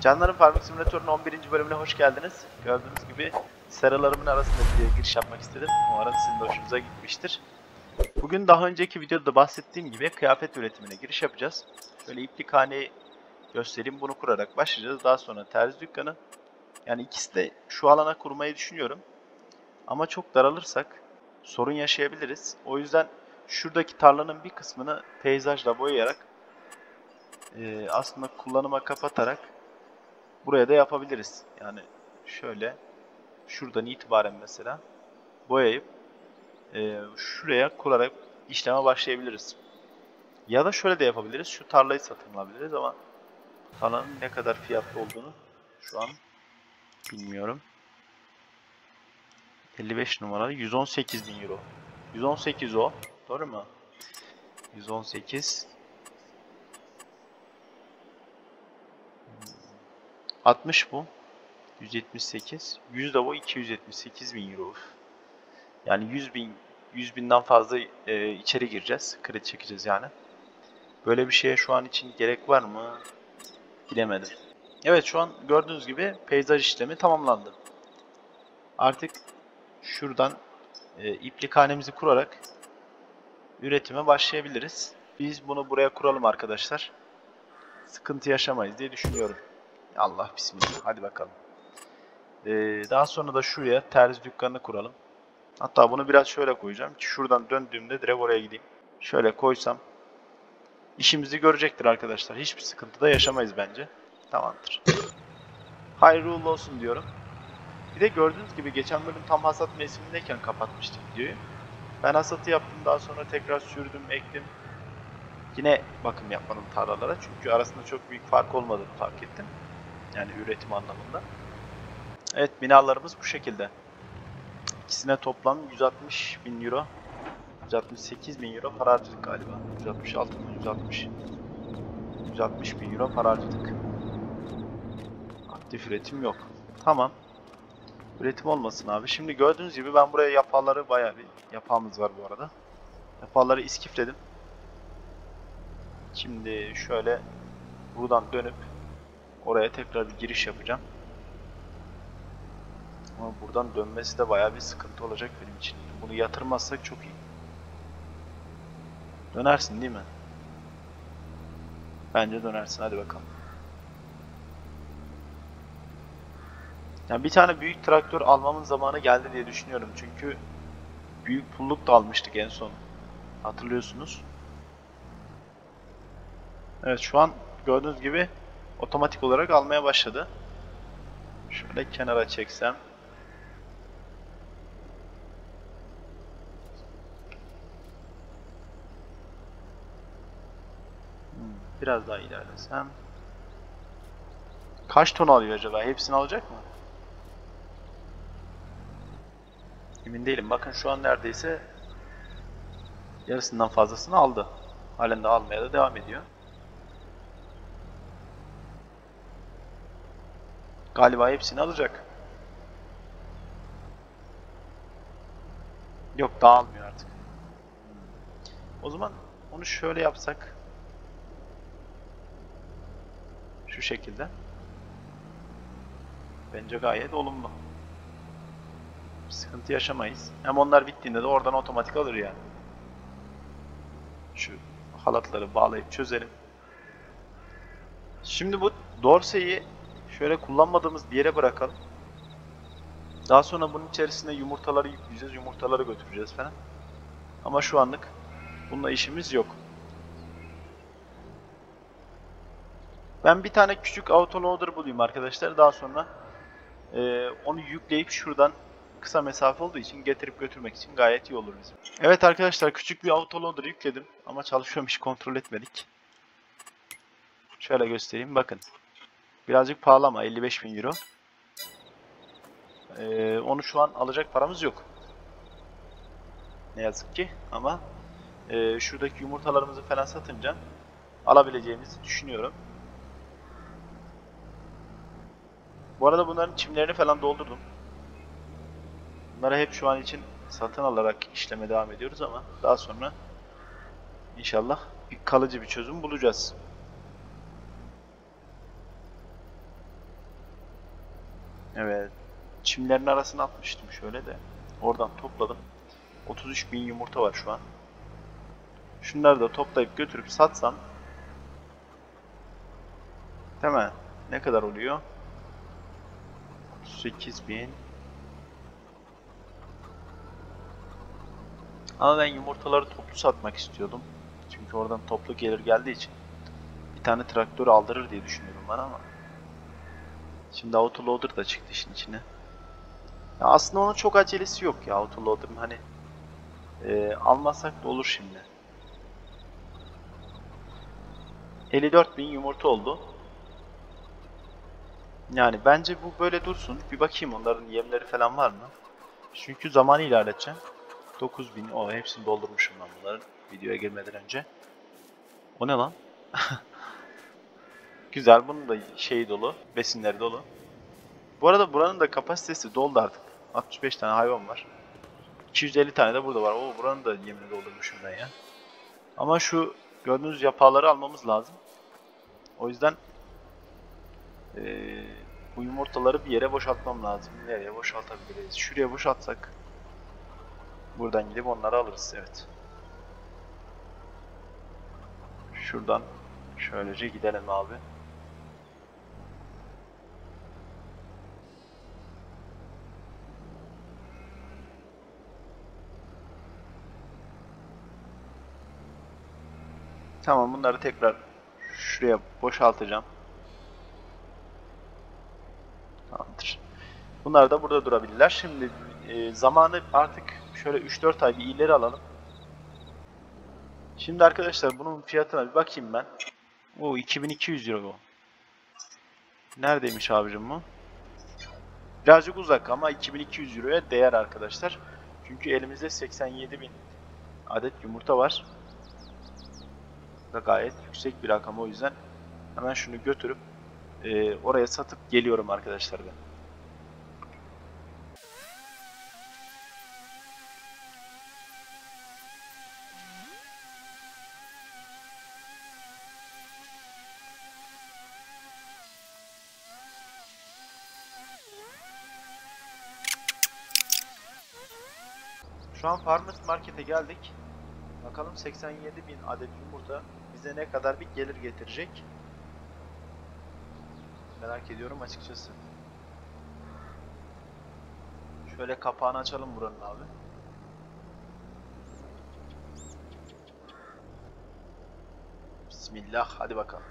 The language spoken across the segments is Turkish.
Canlarım, Farming Simulator'un 11. bölümüne hoş geldiniz. Gördüğünüz gibi seralarımın arasında bir giriş yapmak istedim. Umarım sizin de hoşunuza gitmiştir. Bugün daha önceki videoda bahsettiğim gibi kıyafet üretimine giriş yapacağız. Şöyle iplikhaneyi göstereyim. Bunu kurarak başlayacağız. Daha sonra terzi dükkanı. Yani ikisi de şu alana kurmayı düşünüyorum. Ama çok daralırsak sorun yaşayabiliriz. O yüzden şuradaki tarlanın bir kısmını peyzajla boyayarak aslında kullanıma kapatarak buraya da yapabiliriz. Yani şöyle şuradan itibaren mesela boyayıp şuraya kurarak işleme başlayabiliriz. Ya da şöyle de yapabiliriz. Şu tarlayı satın alabiliriz ama tarlanın ne kadar fiyatlı olduğunu şu an bilmiyorum. 55 numaralı 118 bin euro. 118 o. Doğru mu? 118. 60 bu. 178. 100 de bu. 278 bin euro. Yani 100 binden fazla içeri gireceğiz. Kredi çekeceğiz yani. Böyle bir şeye şu an için gerek var mı? Bilemedim. Evet, şu an gördüğünüz gibi peyzaj işlemi tamamlandı. Artık şuradan iplikhanemizi kurarak üretime başlayabiliriz. Biz bunu buraya kuralım arkadaşlar. Sıkıntı yaşamayız diye düşünüyorum. Allah bismillah. Hadi bakalım. Daha sonra da şuraya terzi dükkanını kuralım. Hatta bunu biraz şöyle koyacağım ki şuradan döndüğümde direkt oraya gideyim. Şöyle koysam işimizi görecektir arkadaşlar. Hiçbir sıkıntı da yaşamayız bence. Tamamdır. Hayırlı uğurlu olsun diyorum. Bir de gördüğünüz gibi geçen bölüm tam hasat mevsimindeyken kapatmıştık videoyu. Ben hasatı yaptım, daha sonra tekrar sürdüm, ektim. Yine bakım yapmadım tarlalara çünkü arasında çok büyük fark olmadığını fark ettim. Yani üretim anlamında. Evet, binalarımız bu şekilde. İkisine toplam 160 bin euro, 168 bin euro para harcadık galiba. 166 mı? 160 bin euro para harcadık. Aktif üretim yok. Tamam. Üretim olmasın abi. Şimdi gördüğünüz gibi ben buraya yapaları, bayağı bir yapağımız var bu arada. Yapaları iskifledim. Şimdi şöyle buradan dönüp oraya tekrar bir giriş yapacağım. Ama buradan dönmesi de bayağı bir sıkıntı olacak benim için. Bunu yatırmazsak çok iyi. Dönersin değil mi? Bence dönersin. Hadi bakalım. Yani bir tane büyük traktör almamın zamanı geldi diye düşünüyorum. Çünkü büyük pulluk da almıştık en son. Hatırlıyorsunuz. Evet, şu an gördüğünüz gibi otomatik olarak almaya başladı. Şöyle kenara çeksem. Biraz daha ilerlesem. Kaç ton alıyor acaba? Hepsini alacak mı? Emin değilim. Bakın şu an neredeyse yarısından fazlasını aldı. Halen de almaya da devam ediyor. Galiba hepsini alacak. Yok, dağılmıyor artık. O zaman onu şöyle yapsak. Şu şekilde. Bence gayet olumlu. Sıkıntı yaşamayız. Hem onlar bittiğinde de oradan otomatik alır yani. Şu halatları bağlayıp çözelim. Şimdi bu dorseyi şöyle kullanmadığımız bir yere bırakalım. Daha sonra bunun içerisine yumurtaları yükleyeceğiz, yumurtaları götüreceğiz falan. Ama şu anlık bununla işimiz yok. Ben bir tane küçük autoloader bulayım arkadaşlar. Daha sonra onu yükleyip şuradan kısa mesafe olduğu için getirip götürmek için gayet iyi olur bizim. Evet arkadaşlar, küçük bir autoloader yükledim ama çalışıyormuş, kontrol etmedik. Şöyle göstereyim, bakın. Birazcık pahalı ama 55 bin euro. Onu şu an alacak paramız yok. Ne yazık ki, ama şuradaki yumurtalarımızı falan satınca alabileceğimizi düşünüyorum. Bu arada bunların çimlerini falan doldurdum. Bunları hep şu an için satın alarak işleme devam ediyoruz ama daha sonra İnşallah bir kalıcı bir çözüm bulacağız. Evet. Çimlerin arasına atmıştım şöyle de. Oradan topladım. 33.000 yumurta var şu an. Şunları da toplayıp götürüp satsam, değil mi? Ne kadar oluyor? 38.000. Ama ben yumurtaları toplu satmak istiyordum. Çünkü oradan toplu gelir geldiği için bir tane traktör aldırır diye düşünüyorum ben ama. Şimdi autoloader da çıktı işin içine. Ya aslında onun çok acelesi yok ya autoloader'ın, hani almasak da olur şimdi. 54.000 yumurta oldu. Yani bence bu böyle dursun. Bir bakayım onların yemleri falan var mı? Çünkü zamanı ilerleteceğim. 9.000, o hepsini doldurmuşum ben bunların videoya girmeden önce. O ne lan? Güzel, bunun da şeyi dolu, besinleri dolu. Bu arada buranın da kapasitesi doldu artık. 65 tane hayvan var. 250 tane de burada var. Oo, buranın da yemini doldurmuşum ben ya. Ama şu gördüğünüz yaprağları almamız lazım. O yüzden Ee, bu yumurtaları bir yere boşaltmam lazım. Nereye boşaltabiliriz? Şuraya boşaltsak buradan gidip onları alırız. Evet. Şuradan şöylece gidelim abi. Tamam, bunları tekrar şuraya boşaltacağım. Tamamdır. Bunlar da burada durabilirler. Şimdi zamanı artık şöyle 3-4 ay bir ileri alalım. Şimdi arkadaşlar bunun fiyatına bir bakayım ben. O 2200 euro bu. Neredeymiş abicim bu? Birazcık uzak ama 2200 euroya değer arkadaşlar. Çünkü elimizde 87.000 adet yumurta var. Da gayet yüksek bir rakam, o yüzden hemen şunu götürüp oraya satıp geliyorum arkadaşlar ben. Şu an Farmers Market'e geldik. Bakalım 87.000 adet yumurta bize ne kadar bir gelir getirecek. Merak ediyorum açıkçası. Şöyle kapağını açalım buranın abi. Bismillah, hadi bakalım.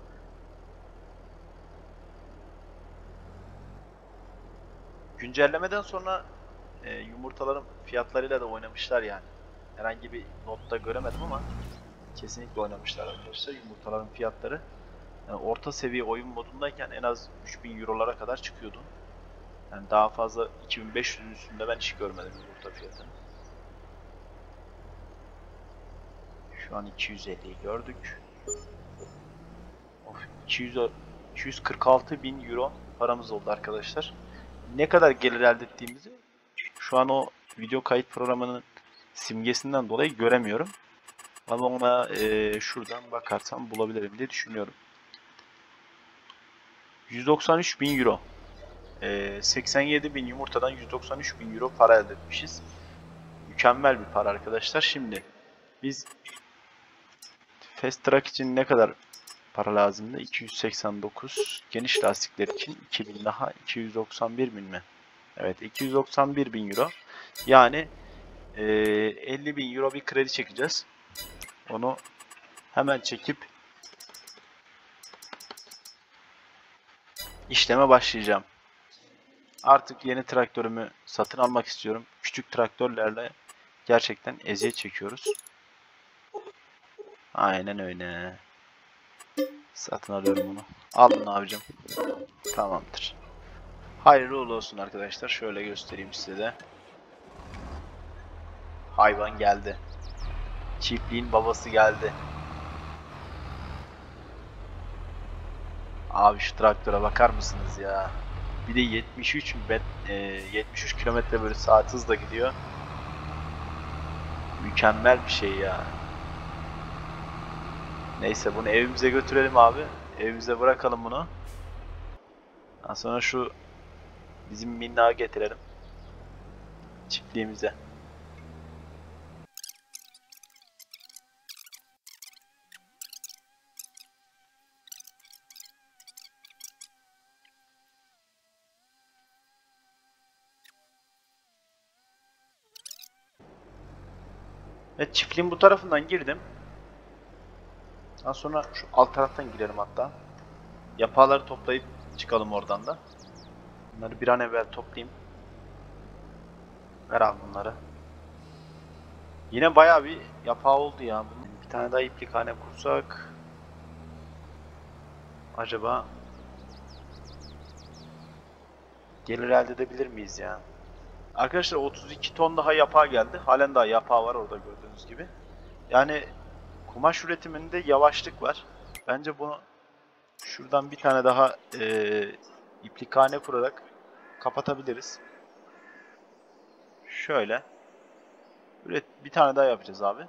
Güncellemeden sonra yumurtaların fiyatlarıyla da oynamışlar yani. Herhangi bir notta göremedim ama kesinlikle oynamışlar arkadaşlar yumurtaların fiyatları. Yani orta seviye oyun modundayken en az 3000 eurolara kadar çıkıyordu. Yani daha fazla 2500'ün üstünde ben hiç görmedim yumurta fiyatını. Şu an 250'yi gördük. Of, 246 bin euro paramız oldu arkadaşlar. Ne kadar gelir elde ettiğimizi şu an o video kayıt programının simgesinden dolayı göremiyorum. Ama ona şuradan bakarsam bulabilirim diye düşünüyorum. 193 bin euro. 87 bin yumurtadan 193 bin euro para elde etmişiz. Mükemmel bir para arkadaşlar. Şimdi biz Fast Track için ne kadar para lazımdı? 289. Geniş lastikler için 2000 daha 291 bin mi? Evet, 291 bin euro. Yani 50 bin euro bir kredi çekeceğiz. Onu hemen çekip işleme başlayacağım. Artık yeni traktörümü satın almak istiyorum. Küçük traktörlerle gerçekten eziyet çekiyoruz. Aynen öyle. Satın alıyorum bunu. Alın abicim. Tamamdır. Hayırlı uğurlu olsun arkadaşlar. Şöyle göstereyim size de. Hayvan geldi. Çiftliğin babası geldi. Abi şu traktöre bakar mısınız ya? Bir de 73 kilometre bölü saat hızla gidiyor. Mükemmel bir şey ya. Neyse, bunu evimize götürelim abi. Evimize bırakalım bunu. Daha sonra şu Bizim minnağı getirelim çiftliğimize. Evet, çiftliğin bu tarafından girdim. Daha sonra şu alt taraftan girelim hatta. Yapaları toplayıp çıkalım oradan da. Bunları bir an evvel toplayayım. Ver abi bunları. Yine bayağı bir yapağı oldu ya. Bir tane daha iplikhane kursak. Acaba gelir elde edebilir miyiz ya? Arkadaşlar 32 ton daha yapağı geldi. Halen daha yapağı var orada gördüğünüz gibi. Yani kumaş üretiminde yavaşlık var. Bence bunu şuradan bir tane daha iplikhane kurarak kapatabiliriz. Şöyle. Bir tane daha yapacağız abi.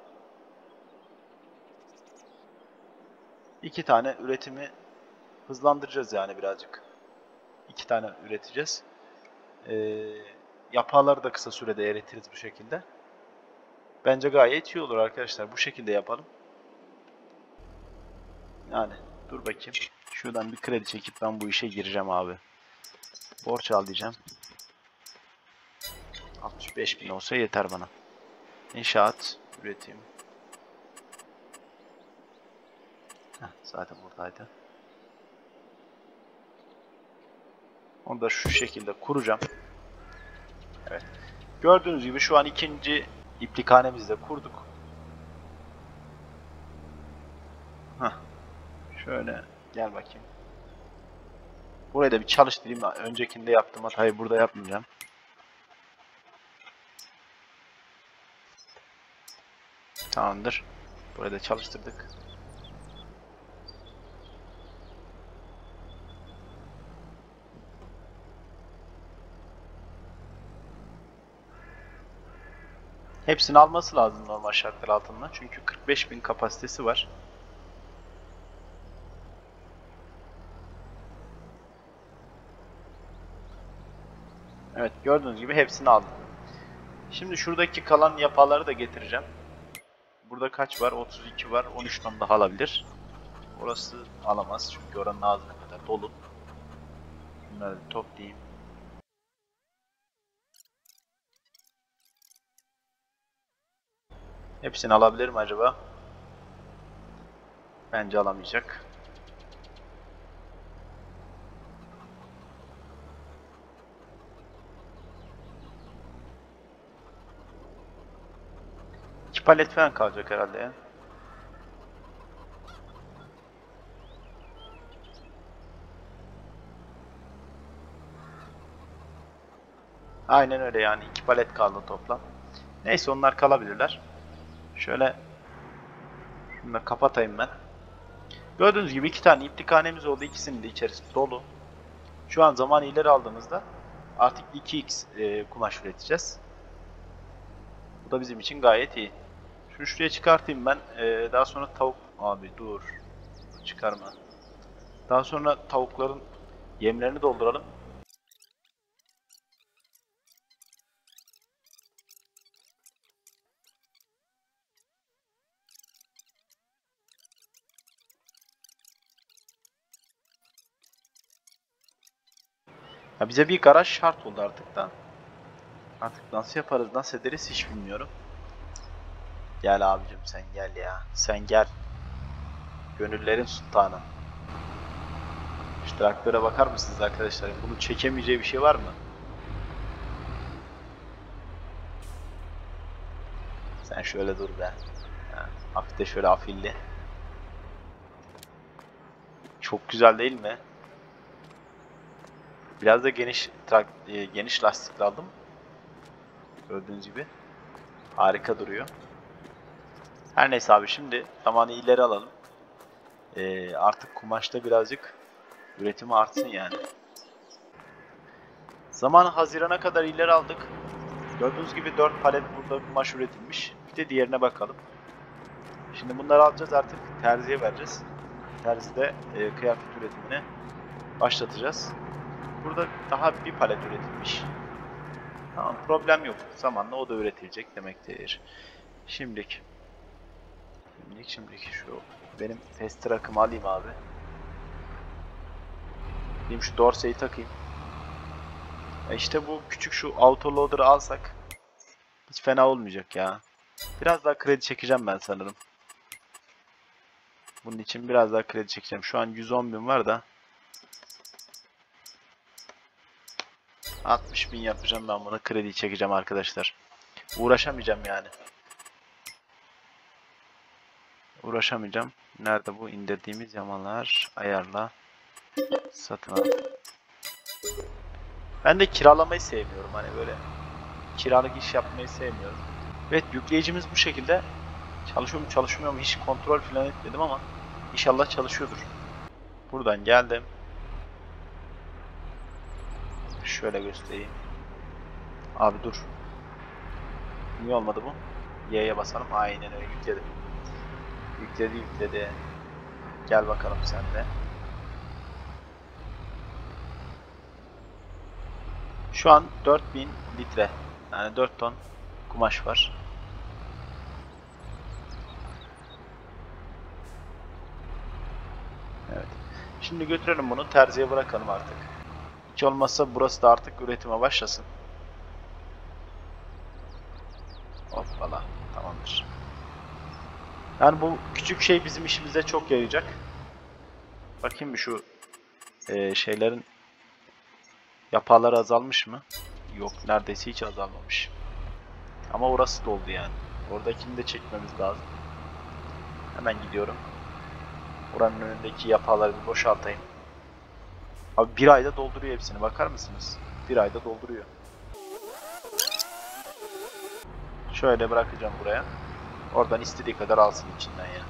2 tane üretimi hızlandıracağız yani birazcık. 2 tane üreteceğiz. Yapağları da kısa sürede eritiriz bu şekilde. Bence gayet iyi olur arkadaşlar. Bu şekilde yapalım. Yani dur bakayım. Şuradan bir kredi çekip ben bu işe gireceğim abi. Borç al diyeceğim. 65.000 olsa yeter bana. İnşaat, üretim. Zaten buradaydı. Onu da şu şekilde kuracağım. Evet. Gördüğünüz gibi şu an ikinci iplikhanemizi de kurduk. Şöyle gel bakayım. Burayı da bir çalıştırayım. Öncekinde yaptığım hatayı burada yapmayacağım. Tamamdır. Burayı da çalıştırdık. Hepsini alması lazım normal şartlar altında. Çünkü 45.000 kapasitesi var. Evet, gördüğünüz gibi hepsini aldım. Şimdi şuradaki kalan yapaları da getireceğim. Burada kaç var? 32 var. 13 ton daha alabilir. Orası alamaz çünkü oranın ağzına kadar dolu. Bunları toplayayım. Hepsini alabilir mi acaba? Bence alamayacak. İki palet falan kalacak herhalde ya. Aynen öyle yani. 2 palet kaldı toplam. Neyse onlar kalabilirler. Şöyle şunu da kapatayım ben. Gördüğünüz gibi 2 tane iplikhanemiz oldu. İkisinin de içerisi dolu. Şu an zamanı ileri aldığımızda artık 2x kumaş üreteceğiz. Bu da bizim için gayet iyi. Şunu şuraya çıkartayım ben. Daha sonra tavuk... Abi dur. Çıkarma. Daha sonra tavukların yemlerini dolduralım. Ya bize bir garaj şart oldu artık da. Artık nasıl yaparız, nasıl ederiz hiç bilmiyorum. Gel abicim sen gel ya. Sen gel. Gönüllerin sultanı. Şu traktöre bakar mısınız arkadaşlar? Bunu çekemeyeceği bir şey var mı? Sen şöyle dur be. Ha, hafif de şöyle afilli. Çok güzel değil mi? Biraz da geniş lastikli aldım. Gördüğünüz gibi. Harika duruyor. Her neyse abi şimdi zamanı ileri alalım. Artık kumaşta birazcık üretimi artsın yani. Zamanı Haziran'a kadar ileri aldık. Gördüğünüz gibi 4 palet burada kumaş üretilmiş. Bir de diğerine bakalım. Şimdi bunları alacağız artık terziye vereceğiz. Terzide kıyafet üretimini başlatacağız. Burada daha bir palet üretilmiş. Tamam, problem yok. Zamanla o da üretilecek demektir. Şimdilik şu benim test rakımı alayım abi. Gideyim şu dorseyi takayım. İşte bu küçük şu autoloader'ı alsak hiç fena olmayacak ya. Biraz daha kredi çekeceğim ben sanırım. Bunun için biraz daha kredi çekeceğim. Şu an 110.000 var da 60.000 yapacağım ben buna, kredi çekeceğim arkadaşlar. Uğraşamayacağım yani. Uğraşamayacağım. Nerede bu indirdiğimiz yamalar? Ayarla. Satın al. Ben de kiralamayı sevmiyorum. Hani böyle kiralık iş yapmayı sevmiyorum. Evet, yükleyicimiz bu şekilde. Çalışıyor mu çalışmıyor mu hiç kontrol falan etmedim ama inşallah çalışıyordur. Buradan geldim. Şöyle göstereyim. Abi dur. Niye olmadı bu? Y'ye basalım. Aynen öyle, yükledim. Yükledi. Gel bakalım sen de. Şu an 4000 litre. Yani 4 ton kumaş var. Evet. Şimdi götürelim bunu, terziye bırakalım artık. Hiç olmazsa burası da artık üretime başlasın. Hoppala. Tamamdır. Yani bu küçük şey bizim işimize çok yarayacak. Bakayım bir şu şeylerin yapaları azalmış mı? Yok, neredeyse hiç azalmamış. Ama orası doldu yani. Oradakini de çekmemiz lazım. Hemen gidiyorum. Oranın önündeki yapaları bir boşaltayım. Abi bir ayda dolduruyor hepsini, bakar mısınız? Bir ayda dolduruyor. Şöyle bırakacağım buraya. Oradan istediği kadar alsın içinden ya.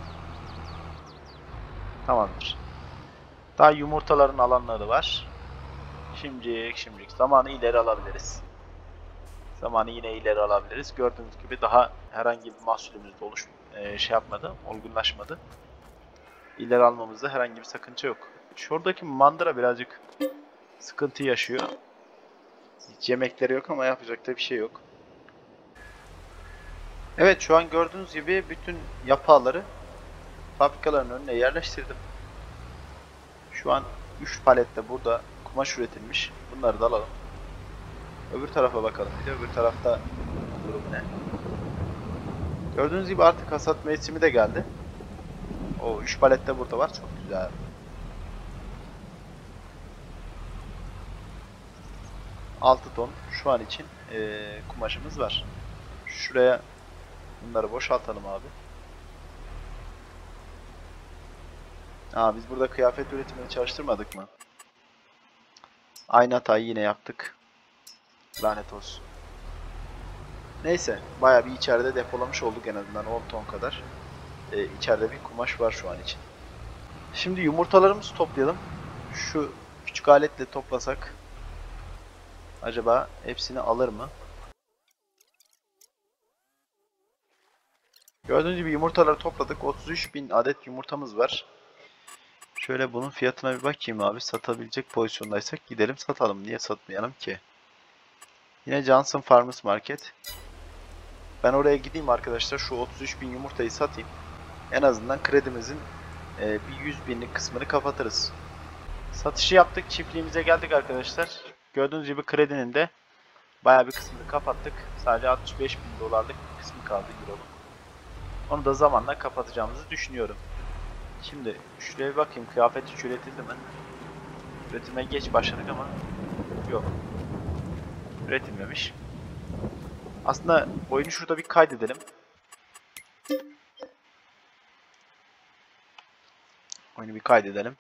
Tamamdır. Daha yumurtaların alanları var. Şimdilik zamanı ileri alabiliriz. Zamanı yine ileri alabiliriz. Gördüğünüz gibi daha herhangi bir mahsulümüz de yapmadı, olgunlaşmadı. İleri almamızda herhangi bir sakınca yok. Şuradaki mandıra birazcık sıkıntı yaşıyor. Hiç yemekleri yok ama yapacak da bir şey yok. Evet, şu an gördüğünüz gibi bütün yapıları fabrikaların önüne yerleştirdim. Şu an 3 palette burada kumaş üretilmiş. Bunları da alalım. Öbür tarafa bakalım bir de. Öbür tarafta durum ne? Gördüğünüz gibi artık hasat mevsimi de geldi. O 3 palet de burada var. Çok güzel. Altı ton şu an için kumaşımız var. Şuraya bunları boşaltalım abi. Biz burada kıyafet üretimini çalıştırmadık mı? Aynı hatayı yine yaptık. Lanet olsun. Neyse, bayağı bir içeride depolamış olduk, en azından 10 ton kadar. İçeride bir kumaş var şu an için. Şimdi yumurtalarımızı toplayalım. Şu küçük aletle toplasak acaba hepsini alır mı? Gördüğünüz gibi yumurtaları topladık. 33.000 adet yumurtamız var. Şöyle bunun fiyatına bir bakayım abi. Satabilecek pozisyondaysak gidelim satalım. Niye satmayalım ki? Yine Johnson Farmers Market. Ben oraya gideyim arkadaşlar. Şu 33.000 yumurtayı satayım. En azından kredimizin bir 100.000'lik kısmını kapatırız. Satışı yaptık. Çiftliğimize geldik arkadaşlar. Gördüğünüz gibi kredinin de bayağı bir kısmını kapattık. Sadece 65.000 dolarlık bir kısmı kaldı, euroluk. Onu da zamanla kapatacağımızı düşünüyorum. Şimdi şuraya bir bakayım, kıyafet hiç üretildi mi? Üretime geç başladık ama yok. Üretilmemiş. Aslında oyunu şurada bir kaydedelim. Oyunu bir kaydedelim.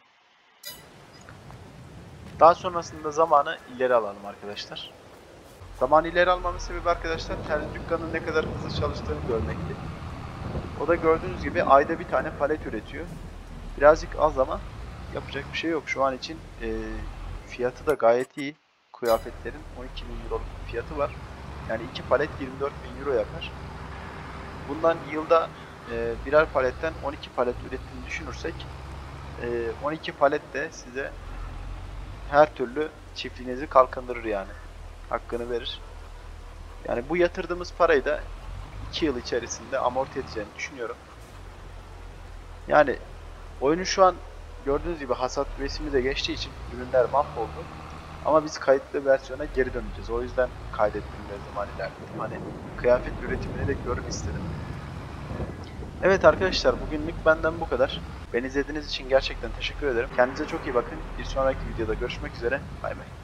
Daha sonrasında zamanı ileri alalım arkadaşlar. Zamanı ileri almamın sebebi arkadaşlar, terzi dükkanının ne kadar hızlı çalıştığını görmekti. O da gördüğünüz gibi ayda bir tane palet üretiyor. Birazcık az ama yapacak bir şey yok. Şu an için fiyatı da gayet iyi. Kıyafetlerin 12.000 euroluk bir fiyatı var. Yani 2 palet 24.000 euro yapar. Bundan yılda birer paletten 12 palet ürettiğini düşünürsek 12 palet de size her türlü çiftliğinizi kalkındırır yani. Hakkını verir. Yani bu yatırdığımız parayı da 2 yıl içerisinde amorti edeceğini düşünüyorum. Yani oyunun şu an gördüğünüz gibi hasat mevsimi de geçtiği için ürünler mahvoldu. Ama biz kayıtlı versiyona geri döneceğiz. O yüzden kaydettim dedim hani ilerledim. Hani kıyafet üretimini de görün istedim. Evet arkadaşlar, bugünlük benden bu kadar. Beni izlediğiniz için gerçekten teşekkür ederim. Kendinize çok iyi bakın. Bir sonraki videoda görüşmek üzere. Bay bay.